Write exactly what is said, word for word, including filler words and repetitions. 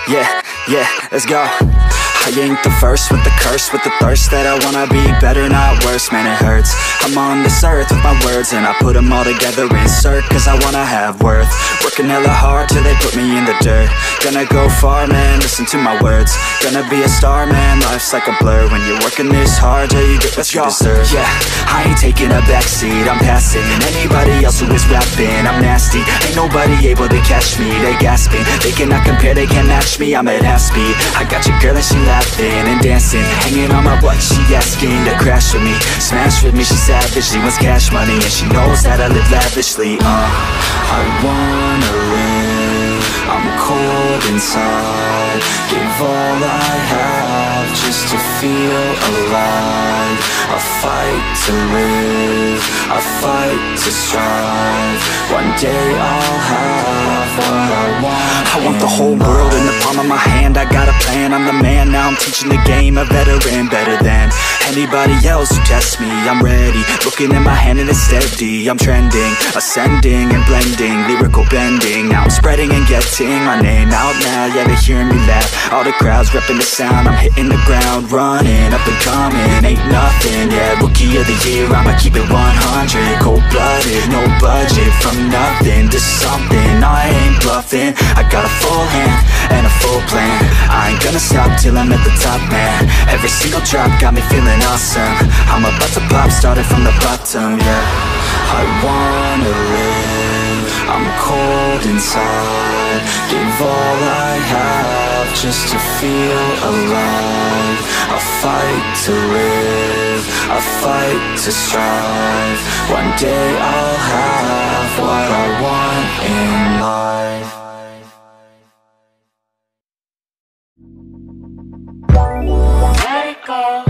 Yeah, yeah, let's go. I ain't the first with the curse, with the thirst that I wanna be better, not worse. Man, it hurts. I'm on this earth with my words, and I put them all together, insert, cause I wanna have worth. Working hella hard till they put me in the dirt. Gonna go far, man, listen to my words. Gonna be a star, man, life's like a blur. When you're working this hard, yeah, you get what you deserve. Yeah, I ain't taking a backseat, I'm passing anybody else who is rapping. I'm nasty, ain't nobody able to catch me. They gasping, they cannot compare, they can't match me. I'm at half speed, I got your girl and she laughing and dancing, hanging on my butt, she asking to crash with me, smash with me. She savage, she wants cash money, and she knows that I live lavishly. Uh, I wanna live, I'm cold inside. Give all I have just to feel alive. I fight to live, I fight to strive. One day I'll have what I want. I want the whole world in the palm of my hand. I got a plan, I'm the man. Now I'm teaching the game, a veteran, better than anybody else who tests me. I'm ready, looking at my hand and it's steady. I'm trending, ascending and blending, lyrical bending. Now I'm spreading and getting my name out now. Yeah, they hearing me laugh, all the crowds repping the sound. I'm hitting the ground, running, up and coming, ain't nothing. Yeah, rookie of the year, I'ma keep it one hundred. Cold-blooded, no budget, from nothing to something. I ain't bluffing, I got a full hand and a full plan. I ain't gonna stop till I'm at the top, man. Every single drop got me feeling awesome. I'm about to pop, started from the bottom, yeah. I wanna live, I'm cold inside. Give all I have just to feel alive. I fight to live, I fight to strive. One day I'll have what I want in life. Let it go.